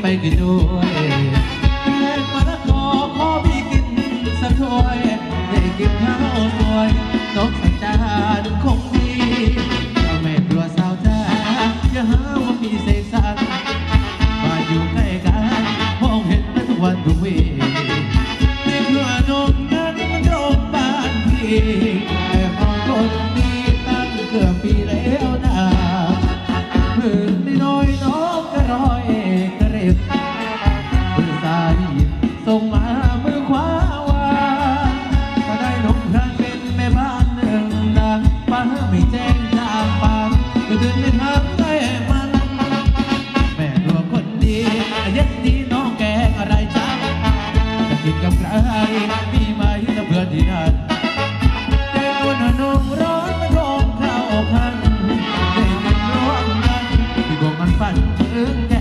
กินด้วยแกงมะละกอขอพี่กินสักถ้วยได้กินข้าวสวยนกสัญจรคงดีเจ้าแม่กลัวสาวจ้าอย่าหาว่าพี่เสกสรรบ้านอยู่ใกล้กันมองเห็นมาทุกวันทุกวีในเครือนมนั้นมันโรงบ้านพี่แต่พอคนดีตั้งเกือบปีแล้วนะเพิ่งได้น้อยน้องก็ร้อยกระเร็บมือซ้ายส่งมามือขวาวางพอได้นมพรานเป็นแม่บ้านหนึ่งนางป้าไม่แจ้งทางปานก็เดินไม่ทางได้มันแม่ตัวคนดีเย็นดีน้องแกงอะไรจ๊ะจะกินกับใครมีไหมถ้าเพื่อนที่นั่นแกงบนนมร้อนมันร้องเข้าคันได้กินร่วมกันที่กงมันฝันถึงแก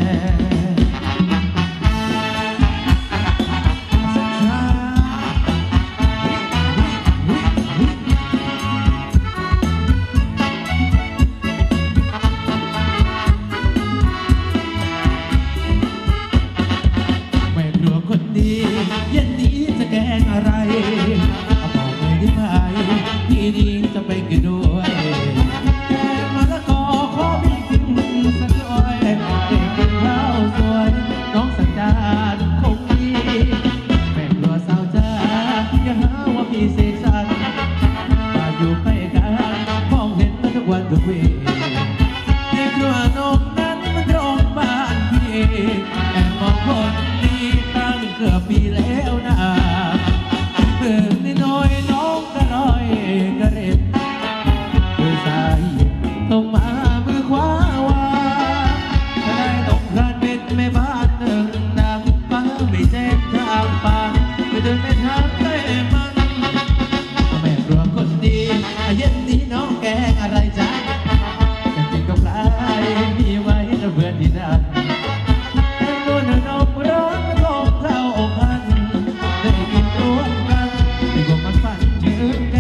เย็นนี้จะแกงอะไรเอาบอกเลยได้ไหมพี่นี้จะไปกินด้วยแกงมะละกอขอพี่กินสักหน่อยได้กินข้าวสวยน้องสัญจรคงดีแม่กลัวสาวจ้าอย่าหาว่าพี่เสกสรรบ้านอยู่ใกล้กันมองเห็นมาทุกวันทุกวีในเครือนมนั้นมันตรงบ้านพี่แอบมองคนดีตั้งเกือบปีแล้วนะเพิ่งได้น้อยน้องก็ร้อยกระเร็บมือซ้ายส่งมามือขวาวางถ้าได้ต้องพรานเป็นแม่บ้านหนึ่งนางป้าไม่แจ้งทางปานไปเดินไม่ทางได้มันแม่กลัวคนดีเย็นนี้น้องแกงอะไรจ๊ะจะกินกับใครมีไว้ถ้าเพื่อนที่นั่นนวลนมร้อนมันลงเข้าพันได้กินร่วมกันที่พวกมันฝันถึงแก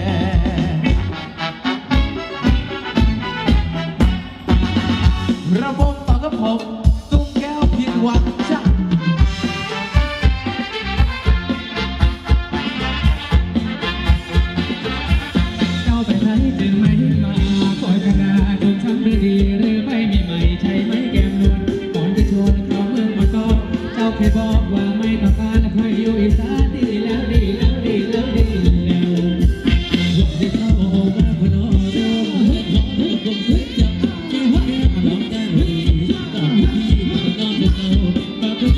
ระบบต่อกับผมตุ้มแก้วผิดหวังจ้ะเจ้าไปไหนจึงไม่มาคอยขนาดจนช้ำหรือดีหรือไม่มีใหม่ใช่ไหมแก้มนวลก่อนไปชวนเขาเมื่อมาก่อนเจ้าเคยบอกว่าไม่ต้องการให้อยู่อีสานดีแล้วดีแล้วดีแล้วดีแล้วหวังที่เข้ามาพนอโดมคงเคยจับที่หัวแก้มมาลองแก้มดีตอนนี้พี่มันนอนจะเศร้าปากก็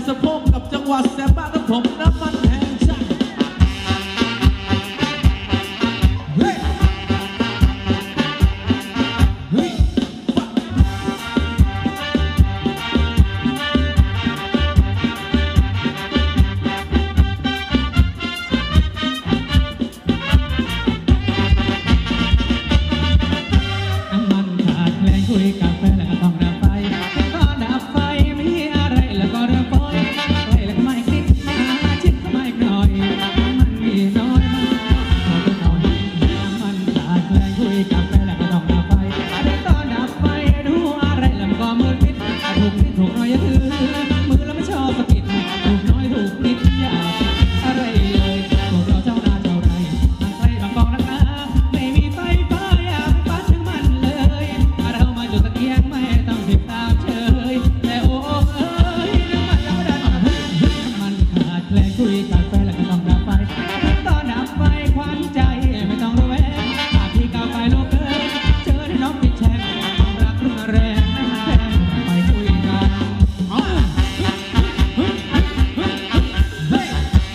สะโพกกับจังหวะแสบบ้ากับผมน้ำมันแห่งชาติเฮ้ยเฮ้ยน้ำมันขาดแคลนคุยกับแฟนแล้วก็ต้องดับไฟก็ดับไฟไม่มีอะไรแล้วก็เริ่มปล่อยใกล้แล้วก็ไม่คิดมาชิดเข้ามาอีกหน่อยน้ำมันมีน้อยมันขอตัวหน่อยน้ำมันขาดแคลนคุยกับแฟนแล้วก็ต้องดับไฟก็ดับไฟดูอะไรแล้วมันก็มืดมิดถูกนิดถูกน้อยอย่าถือมือแล้วไม่ชอบสะกิดถูกน้อยถูกนิดอย่าไปอะไรเลยพวกเราเจ้านาเจ้าไรทางใครบางกองนักหนาไม่มีไฟฟ้าอยากปั้นถึงมันเลยเรามาจุดตะเกียงไม่ต้องติดตามเฉยแต่โอ้เอ้ยน้ำมันแล้วดันน้ำมันขาดแคลนคุยกับแฟนแล้วก็ต้องดับไฟตอนดับไฟควันใจไม่ต้องระแวงหากที่ก้าวไปโลกเกินเจอที่น้องติดแชงความรักรุ่นแรงไม่มันแพงไปคุยกันเฮ้ยเฮ้ยเฮ้ย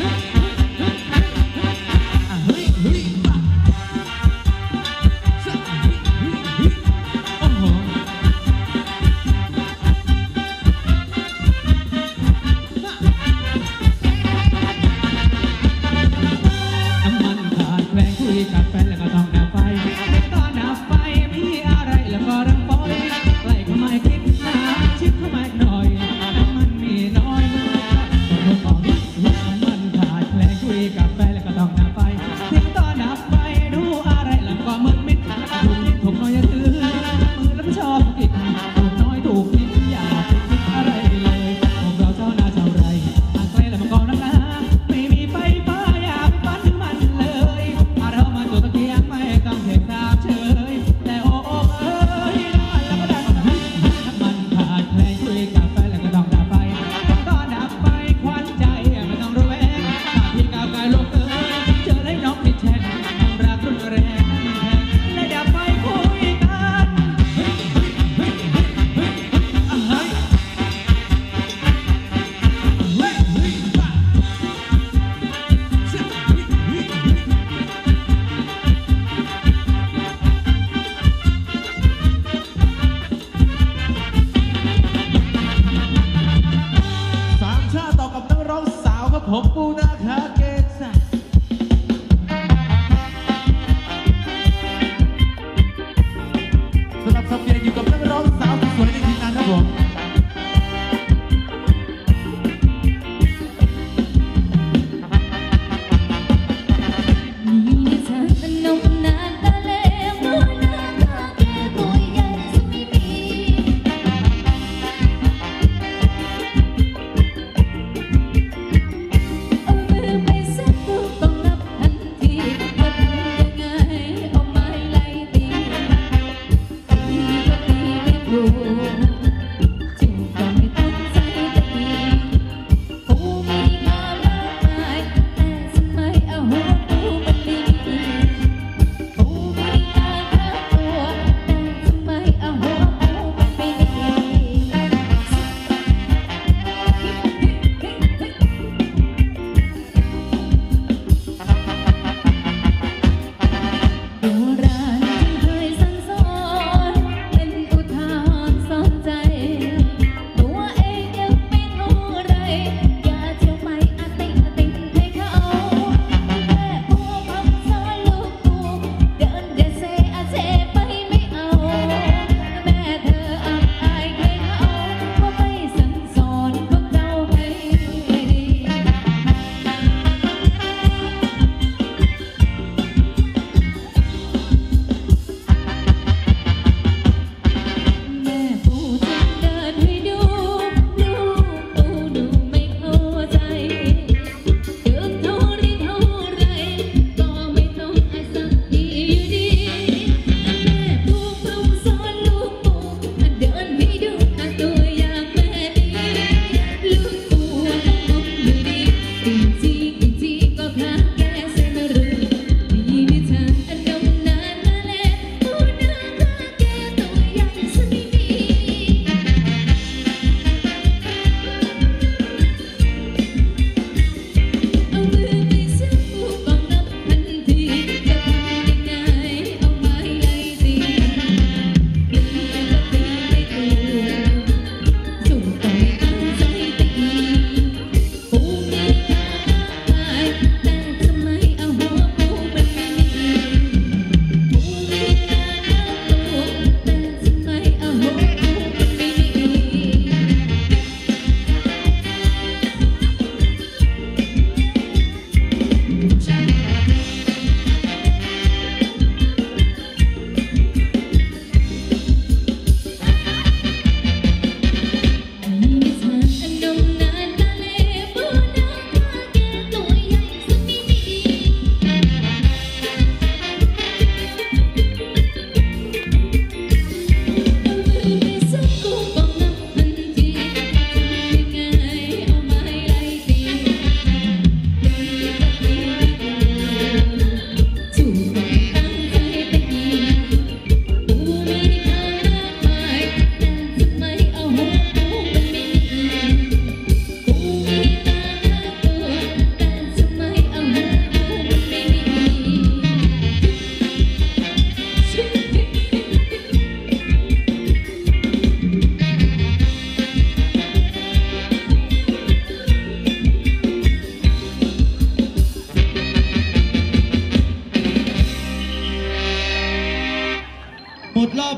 โอ้โห น้ำมันขาดแคลนคุยกับแฟนแล้วก็ต้องดับไฟตอนดับไฟมีอะไรแล้วก็เริ่มปล่อยใกล้เข้ามาคิดมาชิดเข้ามาหน่อยน้ำมันมีน้อยมันก็ต้องน้ำมันขาดแคลนคุยกับแฟนแล้วก็ต้องดับไฟถึงตอนดับไฟดูอะไรแล้วก็มืดมิดถูกนิดถูกน้อยอย่าถือมือแล้วไม่ชอบกินถูกน้อยถูกนิดอย่าไปคิดอะไรเลยพวกเราเจ้านาเจ้าไรทางใกล้แล้วมันก็นักหนาไม่มีไฟฟ้าอย่าไปปั้นถึงมันเลยเรามาจุดตะเกียงไม่ต้องเทตามเฉยแต่โอ้เอ้ยน้ำมันแล้วก็ดันน้ำมันขาดแคลนคุยกับแฟนแล้วก็ต้องดับไฟตอนดับไฟควันใจไม่ต้องระแวงถ้าพี่ก้าวไกลโลกเกินเจอเลยน้องติดแชงความรักรุ่นแรงไม่มันแพงและดับไฟคุยกันเฮ้ยเฮ้ยเฮ้ยเฮ้ยเฮ้ยเฮ้ยสามชาติต่อกับนักร้องสาวครับผมปูนาคาเกตะสำหรับสัปดาห์อยู่กับนักร้องสาวที่สวยในทีมงานครับผม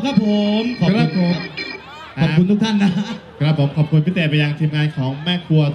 ครับผมขอบครับผคุณมขอบคุณทุกท่านนะครับผมขอบคุณพี่แต่ไปยังทีมงานของแม่ครัว